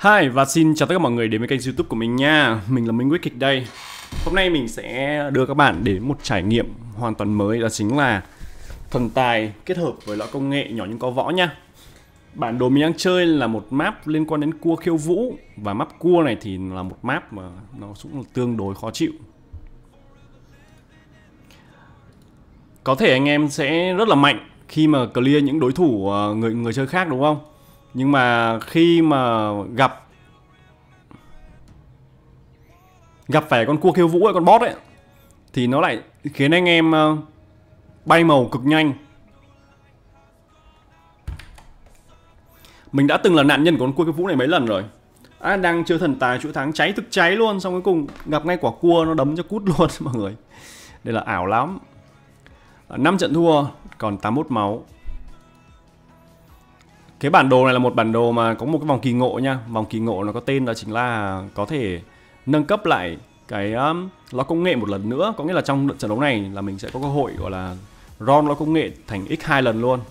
Hi và xin chào tất cả mọi người đến với kênh YouTube của mình nha. Mình là Minh Quyết Kịch đây. Hôm nay mình sẽ đưa các bạn đến một trải nghiệm hoàn toàn mới, đó chính là thần tài kết hợp với lõi công nghệ nhỏ nhưng có võ nha. Bản đồ mình đang chơi là một map liên quan đến cua khiêu vũ, và map cua này thì là một map mà nó cũng tương đối khó chịu. Có thể anh em sẽ rất là mạnh khi mà clear những đối thủ người chơi khác, đúng không? Nhưng mà khi mà gặp phải con cua khiêu vũ hay con boss ấy thì nó lại khiến anh em bay màu cực nhanh. Mình đã từng là nạn nhân của con cua khiêu vũ này mấy lần rồi. Đang chơi thần tài chuỗi tháng cháy thực cháy luôn, xong cuối cùng gặp ngay quả cua nó đấm cho cút luôn mọi người. Đây là ảo lắm. 5 trận thua còn 81 máu. Cái bản đồ này là một bản đồ mà có một cái vòng kỳ ngộ nha. Vòng kỳ ngộ nó có tên đó chính là có thể nâng cấp lại cái lõi công nghệ một lần nữa. Có nghĩa là trong trận đấu này là mình sẽ có cơ hội gọi là ron lõi công nghệ thành x2 lần luôn.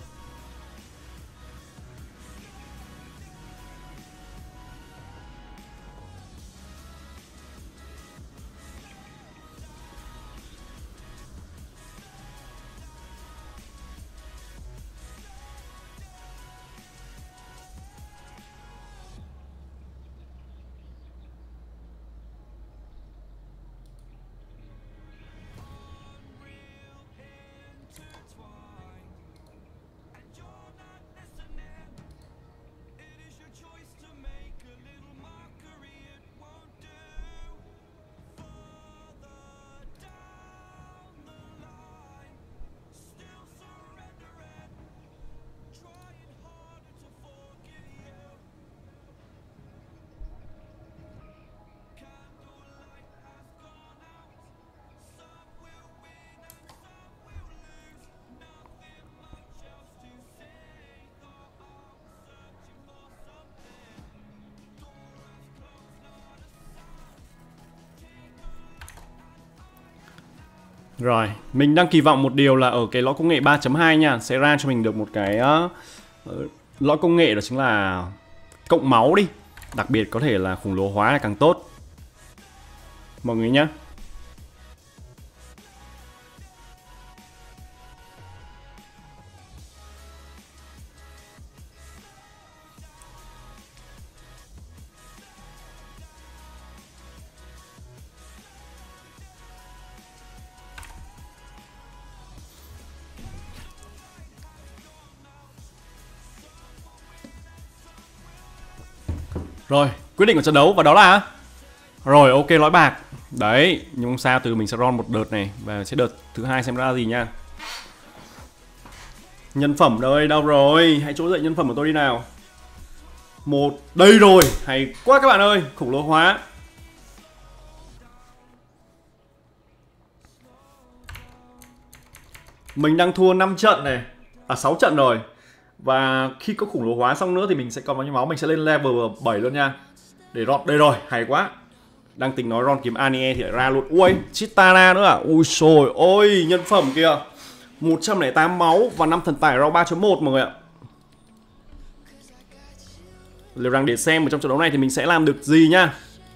Rồi, mình đang kỳ vọng một điều là ở cái lõi công nghệ 3.2 nha, sẽ ra cho mình được một cái lõi công nghệ, đó chính là cộng máu đi. Đặc biệt có thể là khủng lồ hóa là càng tốt mọi người nhé. Rồi, quyết định của trận đấu và đó là rồi, ok, lõi bạc. Đấy, nhưng không sao, từ mình sẽ ron một đợt này và sẽ đợt thứ hai xem ra gì nha. Nhân phẩm đây, đâu rồi? Hãy trỗi dậy nhân phẩm của tôi đi nào. Một, đây rồi, hay quá các bạn ơi, khủng lồ hóa. Mình đang thua 5 trận này, 6 trận rồi. Và khi có khủng lồ hóa xong nữa thì mình sẽ có bao nhiêu máu, mình sẽ lên level 7 luôn nha. Để ron, đây rồi, hay quá. Đang tính nói ron kiếm Anie thì lại ra luôn. Ui, Chitana nữa à? Ui xồi ôi, nhân phẩm kìa. 108 máu và 5 thần tài round 3.1 mọi người ạ. Liệu rằng để xem ở trong trận đấu này thì mình sẽ làm được gì nha.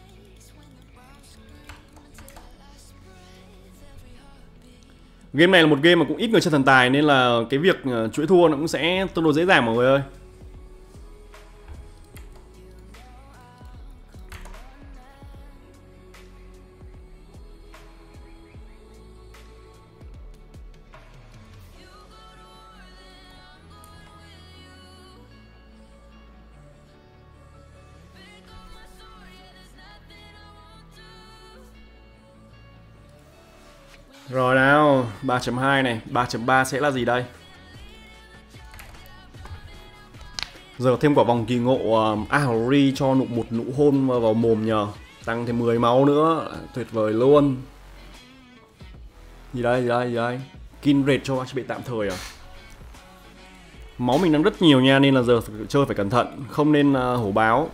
Game này là một game mà cũng ít người chơi thần tài, nên là cái việc chuỗi thua nó cũng sẽ tương đối dễ dàng mọi người ơi. Rồi nào, 3.2 này, 3.3 sẽ là gì đây? Giờ thêm quả vòng kỳ ngộ Ahri cho một nụ hôn vào mồm nhờ. Tăng thêm 10 máu nữa, tuyệt vời luôn. Gì đây, gì đây, gì đây? Kindred cho bị tạm thời à? Máu mình đang rất nhiều nha, nên là giờ chơi phải cẩn thận, không nên hổ báo.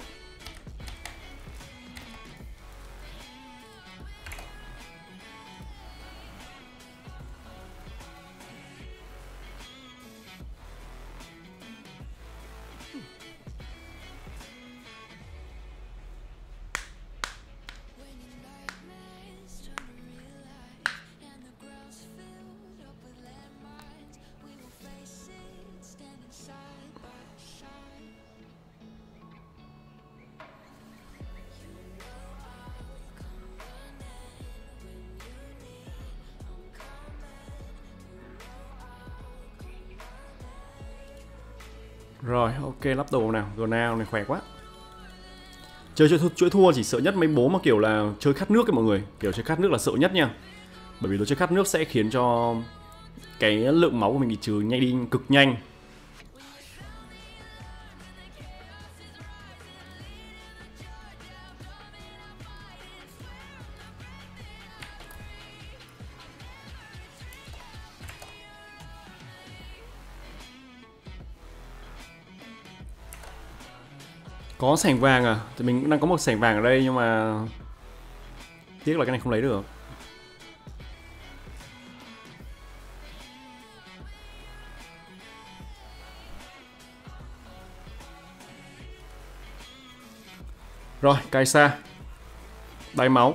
Rồi, ok, lắp đồ nào. Go nào này khỏe quá. Chơi chuỗi thua chỉ sợ nhất mấy bố mà kiểu là chơi khát nước ấy mọi người. Kiểu chơi khát nước là sợ nhất nha. Bởi vì đồ chơi khát nước sẽ khiến cho cái lượng máu của mình bị trừ nhanh đi cực nhanh. Có sảnh vàng à? Thì mình cũng đang có một sảnh vàng ở đây nhưng mà tiếc là cái này không lấy được. Rồi, cai xa. Đáy máu.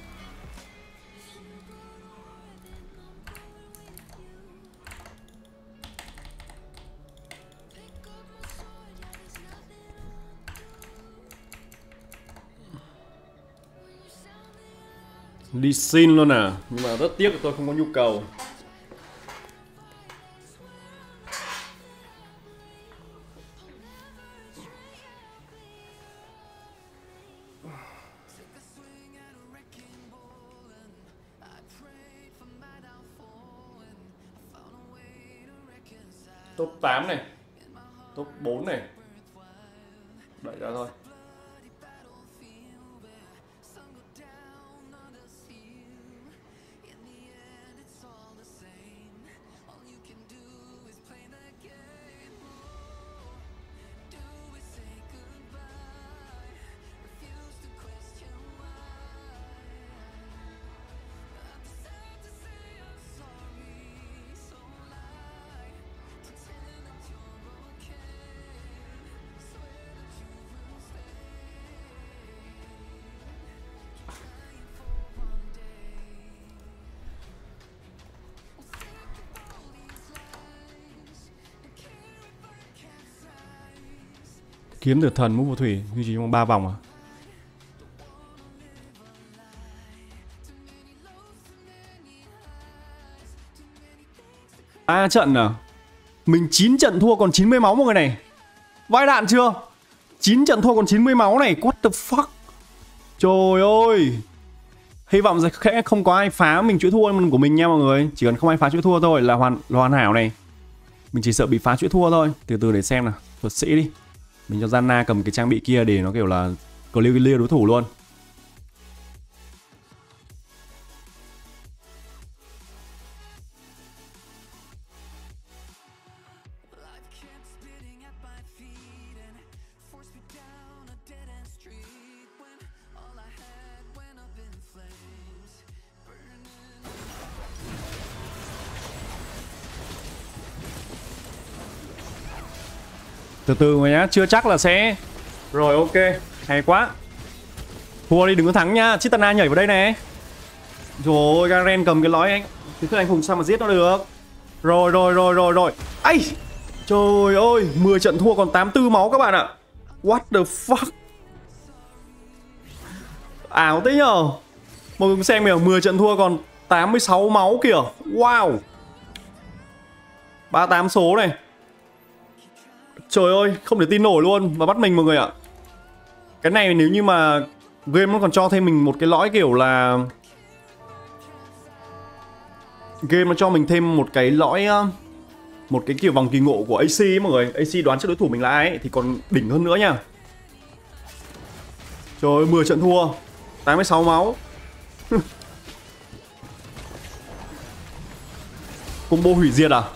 Đi xin luôn à. Nhưng mà rất tiếc là tôi không có nhu cầu. Top 8 này, top 4 này. Đẩy ra thôi. Kiếm được thần mũ phù thủy duy trì trong 3 vòng à? Trận à? Mình 9 trận thua còn 90 máu mọi người này. Vai đạn chưa? 9 trận thua còn 90 máu này. What the fuck? Trời ơi. Hy vọng sẽ không có ai phá mình chuỗi thua của mình nha mọi người. Chỉ cần không ai phá chuỗi thua thôi là hoàn hảo này. Mình chỉ sợ bị phá chuỗi thua thôi. Từ từ để xem nào. Thuật sĩ đi. Mình cho Zanna cầm cái trang bị kia để nó kiểu là clear đối thủ luôn. Từ từ mà nhá, chưa chắc là sẽ. Rồi ok, hay quá. Thua đi đừng có thắng nha, Chitana nhảy vào đây này. Rồi Garen cầm cái lõi anh. Thế anh Hùng sao mà giết nó được. Rồi. Ây. Trời ơi, 10 trận thua còn 84 máu các bạn ạ. What the fuck. Ảo thế nhờ. Mọi người xem kìa, 10 trận thua còn 86 máu kìa. Wow. 38 số này. Trời ơi, không thể tin nổi luôn. Và bắt mình mọi người ạ. Cái này nếu như mà game nó còn cho thêm mình một cái lõi kiểu là game nó cho mình thêm một cái lõi, một cái kiểu vòng kỳ ngộ của AC ấy mọi người. AC đoán trước đối thủ mình là ai ấy, thì còn đỉnh hơn nữa nha. Trời ơi, 10 trận thua 86 máu. Combo hủy diệt à?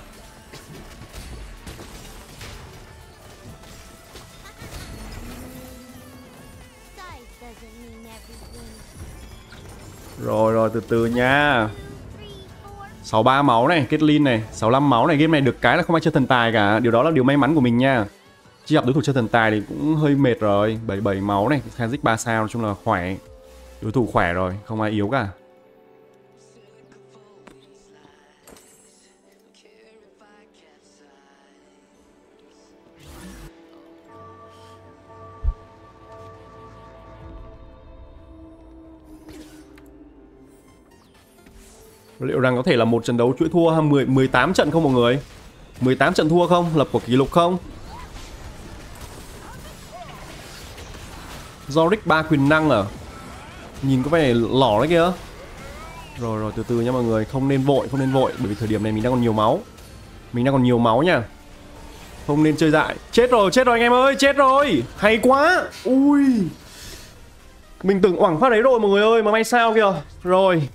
Rồi từ từ nha. 63 máu này, Caitlyn này, 65 máu này. Game này được cái là không ai chơi thần tài cả. Điều đó là điều may mắn của mình nha. Chứ gặp đối thủ chơi thần tài thì cũng hơi mệt rồi. 77 máu này, Kha'Zix 3 sao, nói chung là khỏe. Đối thủ khỏe rồi, không ai yếu cả. Liệu rằng có thể là một trận đấu chuỗi thua 18 trận không mọi người? 18 trận thua không? Lập của kỷ lục không? Yorick 3 quyền năng à? Nhìn có vẻ lỏ đấy kìa. Rồi từ từ nha mọi người, không nên vội, bởi vì thời điểm này mình đang còn nhiều máu. Nha. Không nên chơi dại. Chết rồi anh em ơi, chết rồi. Hay quá. Ui. Mình tưởng oảng phát đấy rồi mọi người ơi, mà may sao kìa. Rồi.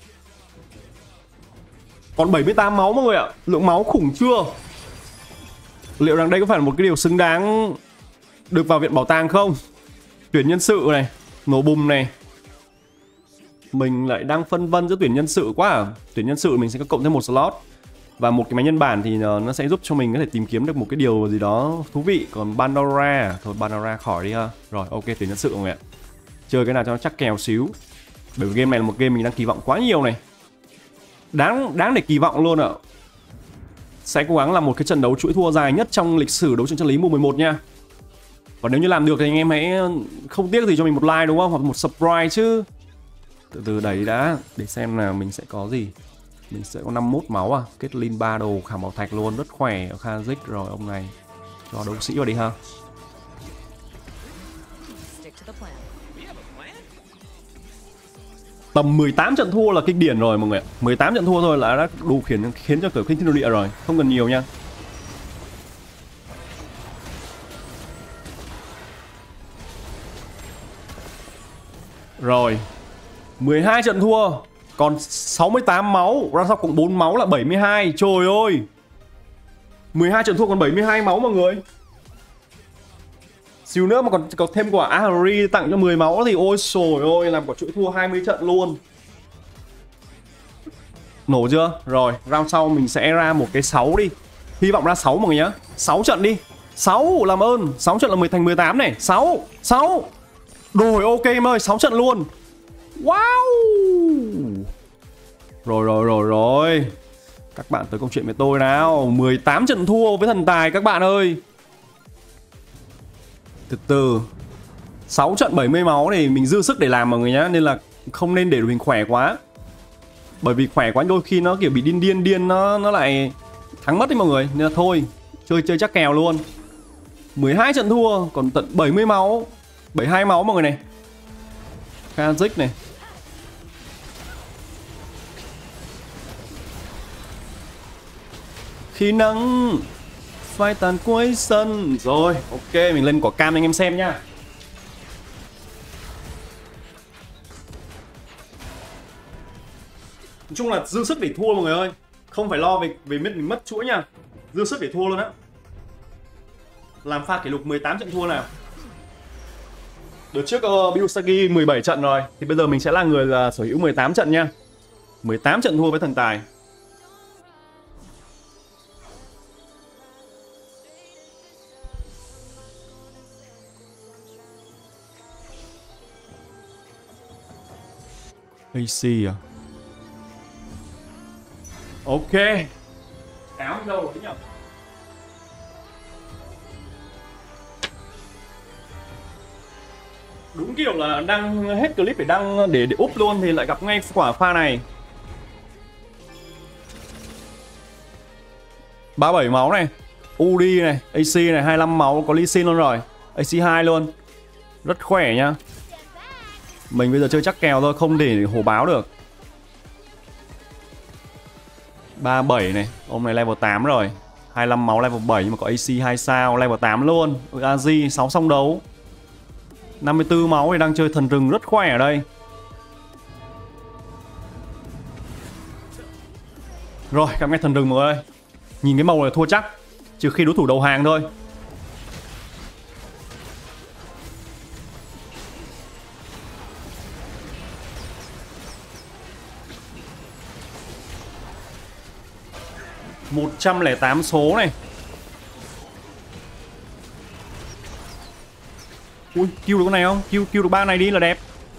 Còn 78 máu mọi người ạ. Lượng máu khủng chưa? Liệu rằng đây có phải là một cái điều xứng đáng được vào viện bảo tàng không? Tuyển nhân sự này, nổ bùm này. Mình lại đang phân vân giữa tuyển nhân sự quá à. Tuyển nhân sự mình sẽ có cộng thêm một slot. Và một cái máy nhân bản thì nó sẽ giúp cho mình có thể tìm kiếm được một cái điều gì đó thú vị. Còn Pandora, thôi Pandora khỏi đi ha. Rồi ok, tuyển nhân sự mọi người ạ. Chơi cái nào cho nó chắc kèo xíu. Bởi vì game này là một game mình đang kỳ vọng quá nhiều này. Đáng để kỳ vọng luôn ạ. Sẽ cố gắng làm một cái trận đấu chuỗi thua dài nhất trong lịch sử đấu trường chân lý mùa 11 nha. Và nếu như làm được thì anh em hãy không tiếc gì cho mình một like đúng không? Hoặc một subscribe chứ. Từ từ đẩy đã, để xem là mình sẽ có gì. Mình sẽ có 51 máu à. Kết Linh 3 đồ khảm bảo thạch luôn, rất khỏe. Khazik rồi ông này. Cho đấu sĩ vào đi ha. Tầm 18 trận thua là kinh điển rồi mọi người ạ. 18 trận thua thôi là đã đủ khiến cho kiểu kinh thiên độ địa rồi. Không cần nhiều nha. Rồi 12 trận thua. Còn 68 máu. Ra sau cũng 4 máu là 72. Trời ơi, 12 trận thua còn 72 máu mọi người. Xíu nữa mà còn có thêm quả Ahri tặng cho 10 máu thì ôi trời ơi, làm quả chuỗi thua 20 trận luôn. Nổ chưa? Rồi round sau mình sẽ ra một cái 6 đi. Hy vọng ra 6 mọi người nhá. 6 trận đi. 6 làm ơn. 6 trận là 10 thành 18 này. 6. Rồi ok em ơi, 6 trận luôn. Wow. Rồi. Các bạn tới câu chuyện với tôi nào. 18 trận thua với thần tài các bạn ơi. Từ từ. 6 trận 70 máu thì mình dư sức để làm mọi người nhá. Nên là không nên để mình khỏe quá. Bởi vì khỏe quá đôi khi nó kiểu bị điên nó lại thắng mất đấy mọi người. Nên là thôi, chơi chắc kèo luôn. 12 trận thua, còn tận 70 máu. 72 máu mọi người này. Khazik này. Khi nắng phai tàn cuối sân. Rồi, ok, mình lên quả cam anh em xem nhá. Nói chung là dư sức để thua mọi người ơi. Không phải lo về mình mất chuỗi nha. Dư sức để thua luôn á. Làm pha kỷ lục 18 trận thua nào. Đợt trước Biusagi 17 trận rồi. Thì bây giờ mình sẽ là người sở hữu 18 trận nha. 18 trận thua với thần tài. AC à? Ok. Áo đâu rồi nhỉ? Đúng kiểu là đăng hết clip để đăng để úp luôn thì lại gặp ngay quả pha này. 37 máu này, Udi này, AC này, 25 máu có Lee Sin luôn rồi. AC 2 luôn. Rất khỏe nha. Mình bây giờ chơi chắc kèo thôi, không để hổ báo được. 37 này, ông này level 8 rồi. 25 máu level 7 nhưng mà có AC 2 sao level 8 luôn. Azi 6 song đấu. 54 máu thì đang chơi thần rừng rất khỏe ở đây. Rồi, các nghe thần rừng mọi người ơi. Nhìn cái màu này thua chắc, trừ khi đối thủ đầu hàng thôi. $108 số này. Ui, kill được con này không? Kill được ba này đi là đẹp.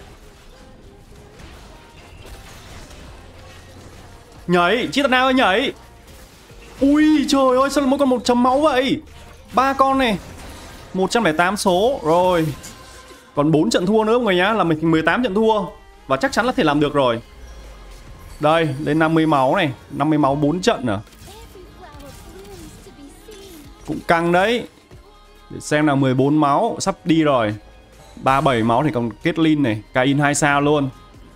Nhảy, Chitana nào ơi nhảy. Ui trời ơi, sao là mỗi con 100 máu vậy? 3 con này. 108 số. Rồi. Còn 4 trận thua nữa mọi người nhá, là mình 18 trận thua. Và chắc chắn là thể làm được rồi. Đây, lên 50 máu này. 50 máu 4 trận à. Cũng căng đấy. Để xem nào, 14 máu. Sắp đi rồi. 37 máu thì còn Caitlyn này, Kayn 2 sao luôn.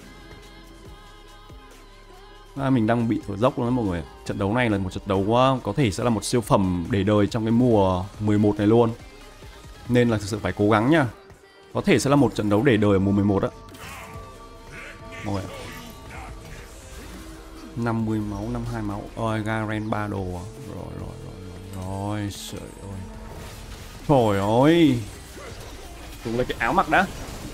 Mình đang bị thở dốc luôn đó mọi người. Trận đấu này là một trận đấu có thể sẽ là một siêu phẩm để đời trong cái mùa 11 này luôn. Nên là thực sự phải cố gắng nha. Có thể sẽ là một trận đấu để đời ở mùa 11 á. Mọi người. 50 máu, 52 máu. Ôi, Garen 3 đồ à. Rồi, trời ơi. Trời ơi. Dùng lấy cái áo mặc đã.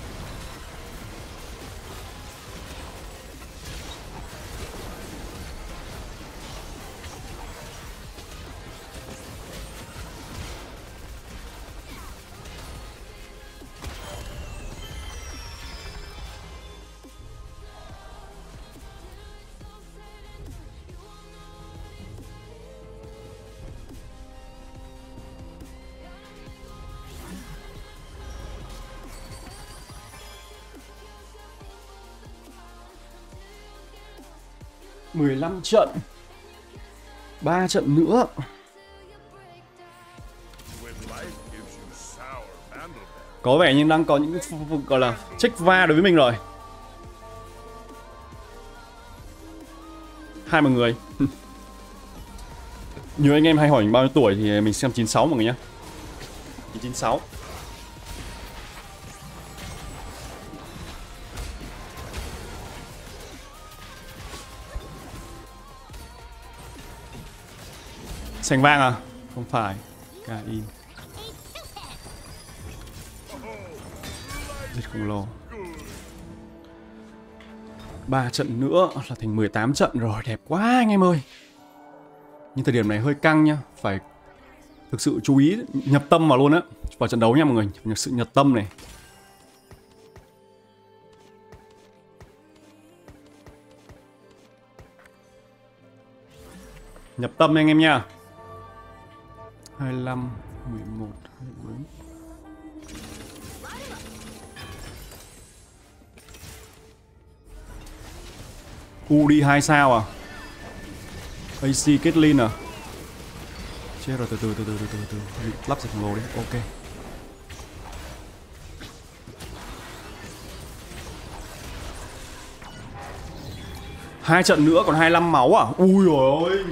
Mười 15 trận. 3 trận nữa. Có vẻ như đang có những gọi là check va đối với mình rồi. Hai mọi người. Nhiều anh em hay hỏi mình bao nhiêu tuổi thì mình xem 96 mọi người nhé. 96. Xanh vang à? Không phải. Kayn. Giết khổng lồ. 3 trận nữa là thành 18 trận rồi. Đẹp quá anh em ơi. Nhưng thời điểm này hơi căng nha. Phải thực sự chú ý nhập tâm vào luôn á. Vào trận đấu nha mọi người. Sự nhập tâm này. Nhập tâm anh em nha. 25, 11, 24. Đi 2 sao à? AC Caitlyn à? Chết rồi, từ từ. Lắp giật khổng lồ đi, ok. Hai trận nữa còn 25 máu à? Ui dồi ôi.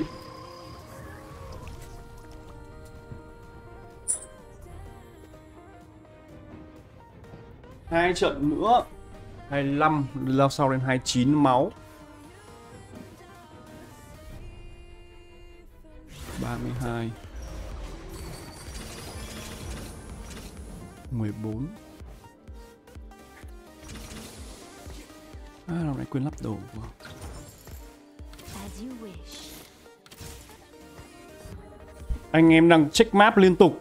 Hai trận nữa 25, lao sau lên 29 máu. 32 14. Lúc nãy quên lắp đồ quá. Anh em đang check map liên tục.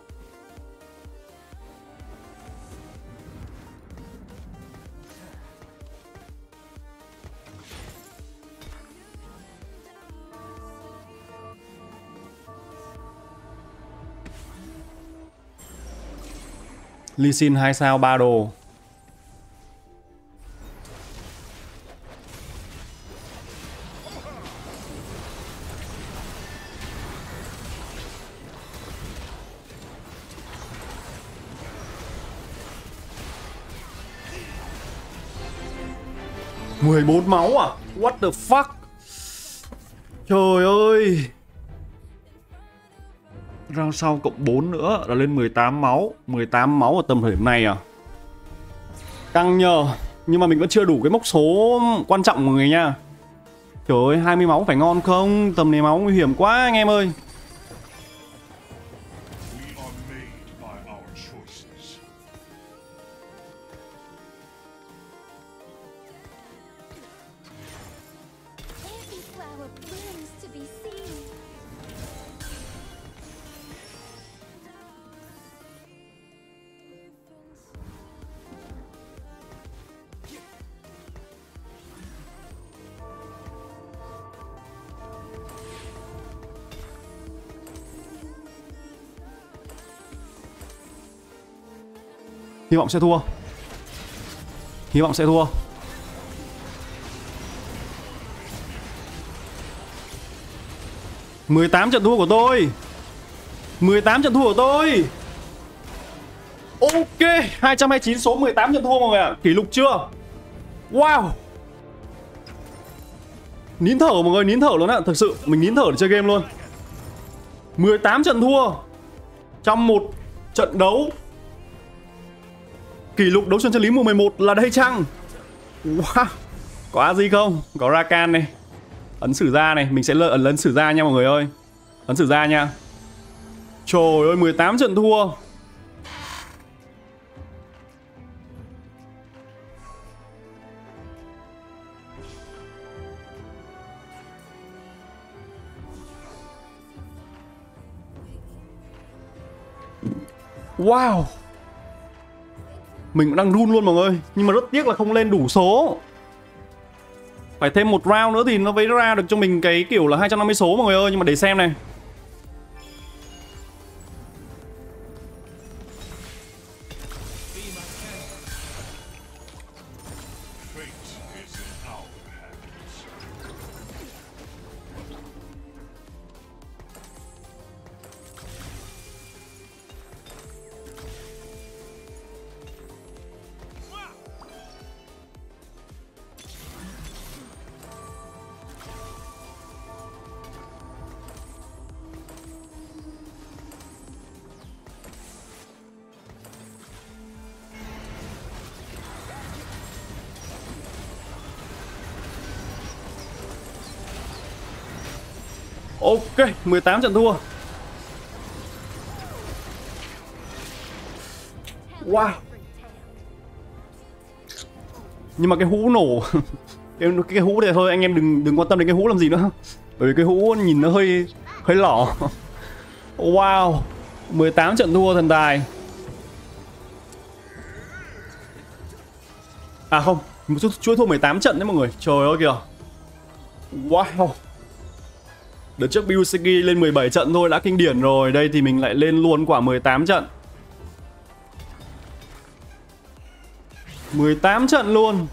Lee Sin 2 sao 3 đồ. Mười 14 máu à? What the fuck? Trời ơi. Round sau cộng 4 nữa là lên 18 máu. 18 máu ở tầm thời điểm này à? Căng nhờ. Nhưng mà mình vẫn chưa đủ cái mốc số quan trọng mọi người nha. Trời ơi, 20 máu phải ngon không? Tầm này máu nguy hiểm quá anh em ơi. Hy vọng sẽ thua. Hy vọng sẽ thua. (18 trận thua của tôi. 18 trận thua của tôi. Ok, 229 số 18 trận thua mọi người ạ. Kỷ lục chưa? Wow. Nín thở mọi người, nín thở luôn ạ. Thực sự mình nín thở để chơi game luôn. 18 trận thua trong một trận đấu. Kỷ lục đấu trường chân lý mùa 11 là đây chăng? Wow. Có gì không? Có Rakan này. Ấn sử ra này, mình sẽ ấn sử ra nha mọi người ơi. Ấn sử ra nha. Trời ơi, 18 trận thua. Wow. Mình cũng đang run luôn mọi người. Nhưng mà rất tiếc là không lên đủ số. Phải thêm một round nữa thì nó mới ra được cho mình cái kiểu là 250 số mọi người ơi. Nhưng mà để xem này. Ok, 18 trận thua. Wow. Nhưng mà cái hũ nổ cái hũ này thôi anh em đừng quan tâm đến cái hũ làm gì nữa. Bởi vì cái hũ nhìn nó hơi lỏ. Wow. 18 trận thua thần tài. À không, một chuỗi thua 18 trận đấy mọi người. Trời ơi kìa. Wow. Đợt trước Biusegi lên 17 trận thôi đã kinh điển rồi. Đây thì mình lại lên luôn quả 18 trận. 18 trận luôn.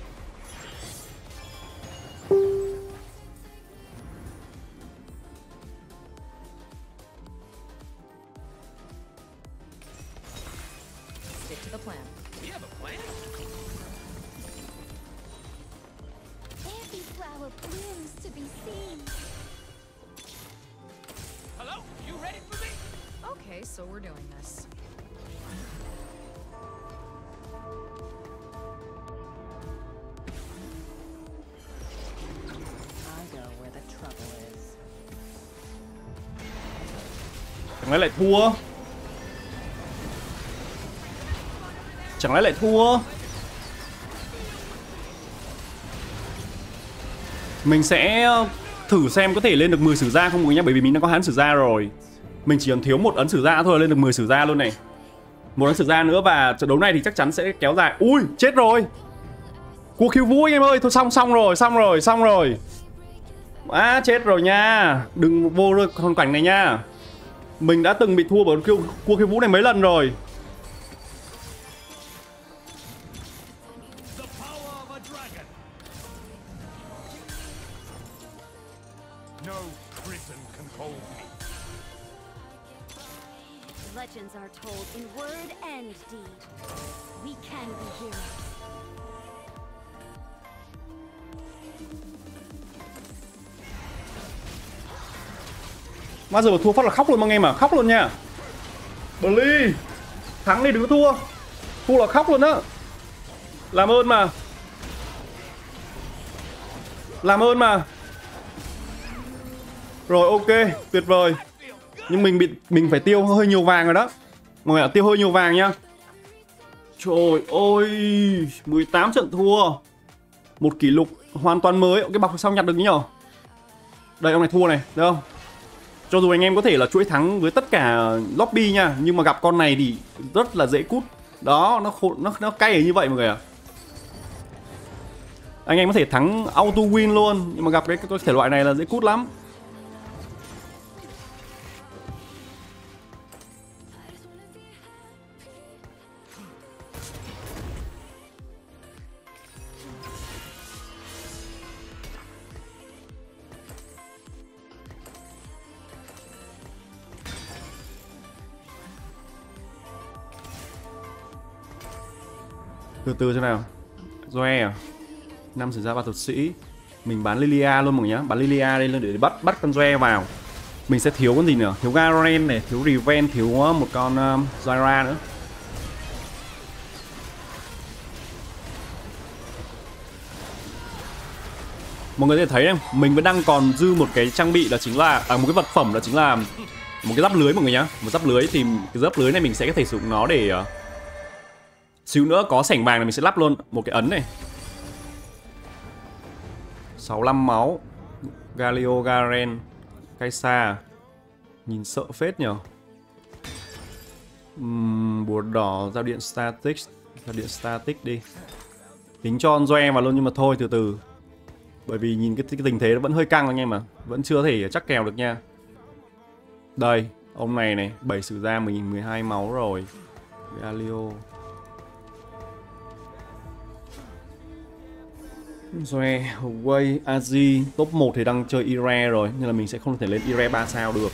So we're doing this. I go where the trouble is. Chẳng lẽ lại thua? Chẳng lẽ lại thua? Mình sẽ thử xem có thể lên được 10 sử gia không mọi người nhé. Bởi vì mình đã có hắn sử gia rồi. Mình chỉ còn thiếu một ấn sử gia thôi là lên được 10 sử gia luôn này. Một ấn sử gia nữa và trận đấu này thì chắc chắn sẽ kéo dài. Ui, chết rồi. Cua khiêu vũ anh em ơi. Thôi xong rồi. À, chết rồi nha. Đừng vô được hoàn cảnh này nha. Mình đã từng bị thua bởi cua khiêu vũ này mấy lần rồi. Legends are told in word and deed. We can be heroes. Bao giờ mà thua phát là khóc luôn mọi em à, khóc luôn nha. Bli, thắng đi đừng có thua. Thua là khóc luôn á. Làm ơn mà. Làm ơn mà. Rồi ok, tuyệt vời. Nhưng mình phải tiêu hơi nhiều vàng rồi đó. Mọi người ạ, tiêu hơi nhiều vàng nha. Trời ơi, 18 trận thua. Một kỷ lục hoàn toàn mới. Cái bọc sao nhặt được nhỉ? Đây ông này thua này, thấy không? Cho dù anh em có thể là chuỗi thắng với tất cả lobby nha, nhưng mà gặp con này thì rất là dễ cút. Đó, nó cay ở như vậy mọi người ạ. Anh em có thể thắng auto win luôn, nhưng mà gặp cái thể loại này là dễ cút lắm. Từ từ xem nào. Zoe à? 5 sử gia 3 thuật sĩ. Mình bán Lilia luôn mọi người nhá. Bán Lilia đây luôn để bắt con Zoe vào. Mình sẽ thiếu con gì nữa? Thiếu Garen này, thiếu Riven, thiếu một con Zyra nữa. Mọi người có thể thấy không? Mình vẫn đang còn dư một cái trang bị, đó chính là một cái vật phẩm, đó chính là một cái giáp lưới mọi người nhá. Một giáp lưới thì cái giáp lưới này mình sẽ có thể sử dụng nó để xíu nữa có sảnh vàng này mình sẽ lắp luôn một cái ấn này. 65 máu. Galio, Garen, Kai'Sa. Nhìn sợ phết nhở. Bùa đỏ, giao điện static. Giao điện static đi. Tính cho con Zoe vào luôn nhưng mà thôi từ từ. Bởi vì nhìn cái tình thế nó vẫn hơi căng anh em mà. Vẫn chưa thể chắc kèo được nha. Đây, ông này này, 7 sử gia mình 12 máu rồi. Galio. Zoe, Huawei, Azi. Top 1 thì đang chơi Ire rồi, nên là mình sẽ không thể lên Ire 3 sao được.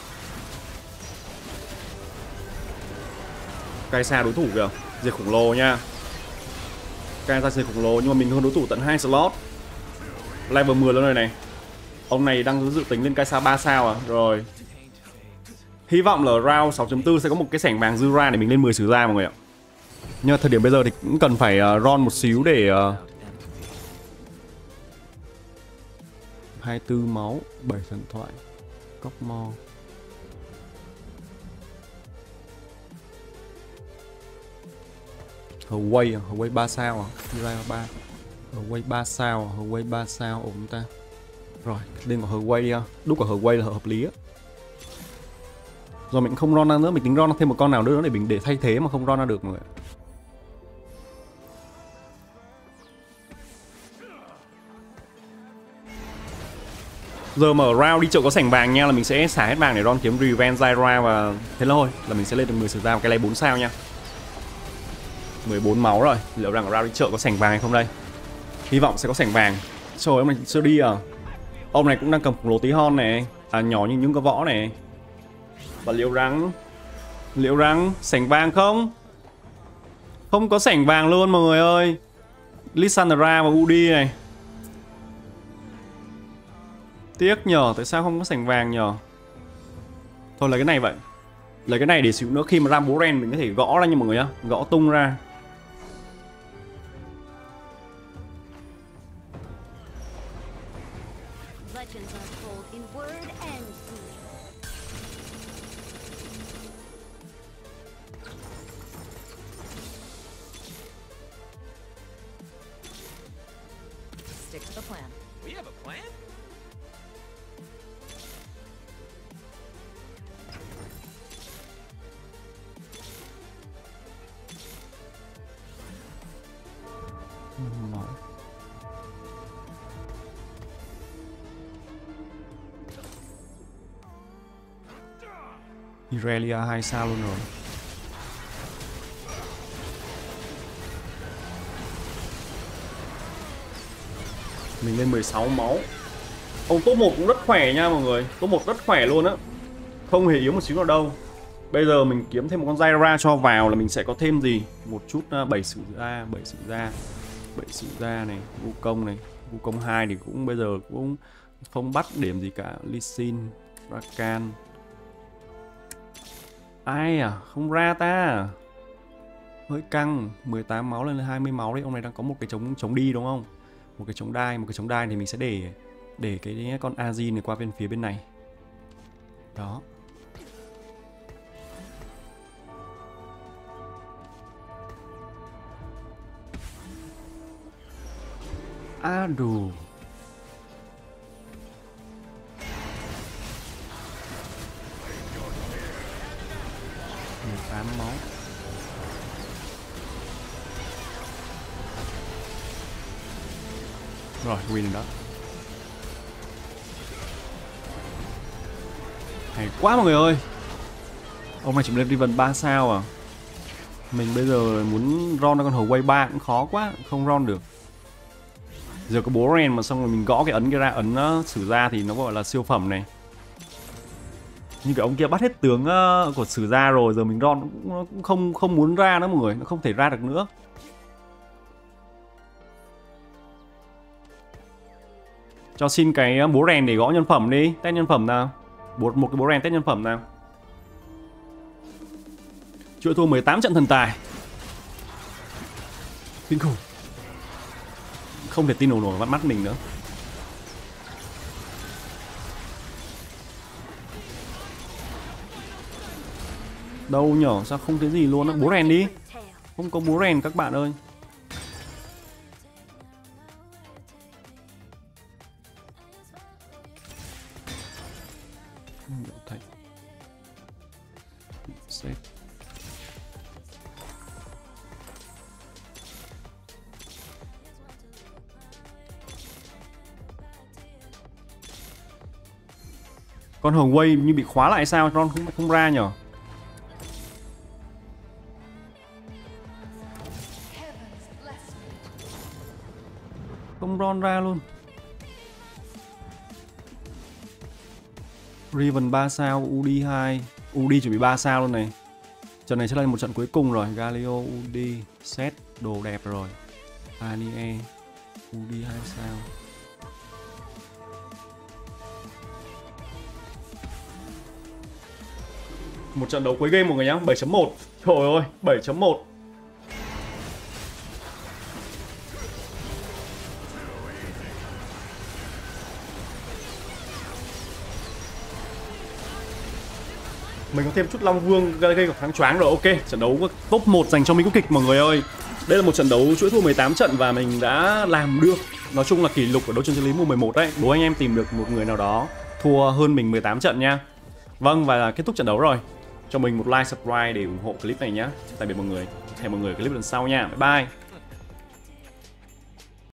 Kai'Sa đối thủ kìa, diệt khủng lồ nha. Kai'Sa diệt khủng lồ nhưng mà mình hơn đối thủ tận 2 slot. Level 10 luôn rồi này. Ông này đang dự tính lên Kai'Sa 3 sao à? Rồi. Hy vọng là round 6.4 sẽ có một cái sảnh vàng dư ra để mình lên 10 sử gia mọi người ạ. Nhưng mà thời điểm bây giờ thì cũng cần phải ron một xíu để 24 máu, 7 thần thoại, cóc mo. Huawei 3 sao à? Ra 3. Huawei 3 sao, Huawei 3 sao ổn ta. Rồi, lên của Huawei đi. Đúc của Huawei là hợp lý á. Rồi mình không ron ra nữa, mình tính ron thêm một con nào nữa để mình để thay thế mà không ron ra được mọi người. Giờ mở round đi chợ có sảnh vàng nha, là mình sẽ xả hết vàng để ron kiếm Revenge Zyra và thế là thôi, là mình sẽ lên được 10 sử gia và cái lấy 4 sao nha. 14 máu rồi, liệu rằng round đi chợ có sảnh vàng hay không đây? Hy vọng sẽ có sảnh vàng. Trời ơi, ông này chưa đi à? Ông này cũng đang cầm khủng lồ tí hon này, nhỏ như những cái võ này. Và liệu rằng sảnh vàng không? Không có sảnh vàng luôn mọi người ơi. Lissandra và Udi này. Tiếc nhờ, tại sao không có sảnh vàng nhờ? Thôi lấy cái này vậy. Lấy cái này để xíu nữa khi mà ra bố ren mình có thể gõ ra nha mọi người nhá. Gõ tung ra. Legends are told in word and deed. Stick to the plan. We have a plan? Irelia 2 sao luôn rồi. Mình lên 16 máu. Ông top 1 cũng rất khỏe nha mọi người. Top 1 rất khỏe luôn á. Không hề yếu một xíu nào đâu. Bây giờ mình kiếm thêm một con Zyra cho vào là mình sẽ có thêm gì? Một chút 7 sử gia, 7 sử gia. 7 sử gia này, Vũ công này. Vũ công 2 thì cũng bây giờ cũng không bắt điểm gì cả. Lee Sin, Rakan. Ai à, không ra ta. Hơi căng, 18 máu lên 20 máu đấy. Ông này đang có một cái chống đi đúng không? Một cái chống đai thì mình sẽ để cái con Azi này qua bên phía bên này. Đó. Đủ. Máu. Rồi, win đó. Hay quá mọi người ơi. Ông này chỉ lên Riven 3 sao à. Mình bây giờ muốn ron ra con Huawei 3 cũng khó quá, không ron được. Giờ có bố ren mà xong rồi mình gõ cái ấn kia ra, ấn sử ra thì nó gọi là siêu phẩm này. Nhưng cái ông kia bắt hết tướng của sử gia rồi, giờ mình ron cũng không muốn ra nữa mọi người, nó không thể ra được nữa. Cho xin cái búa rèn để gõ nhân phẩm đi. Test nhân phẩm nào. Một cái búa rèn test nhân phẩm nào. Chuỗi thua 18 trận thần tài. Kinh khủng. Không thể tin nổi mắt mình nữa. Đâu nhở, sao không thấy gì luôn á. Búa rèn đi. Không có búa rèn các bạn ơi. Set. Con hồng Wei như bị khóa lại sao, Ron không ra nhở? Không Ron ra luôn. Riven 3 sao, UD 2. UD chuẩn bị 3 sao luôn này. Trận này sẽ là một trận cuối cùng rồi. Galio, UD, set đồ đẹp rồi. Anie, UD 2 sao. Một trận đấu cuối game mọi người nhá, 7.1. Trời ơi, 7.1. Mình có thêm chút Long Vương gây gặp thắng choáng rồi. Ok, trận đấu top 1 dành cho Minh Quốc Kịch mọi người ơi. Đây là một trận đấu chuỗi thua 18 trận và mình đã làm được, nói chung là kỷ lục ở đấu trường chân lý mùa 11 đấy. Đố anh em tìm được một người nào đó thua hơn mình 18 trận nha. Vâng, và kết thúc trận đấu rồi. Cho mình một like, subscribe để ủng hộ clip này nhá. Tạm biệt mọi người. Hẹn mọi người clip lần sau nha. Bye bye.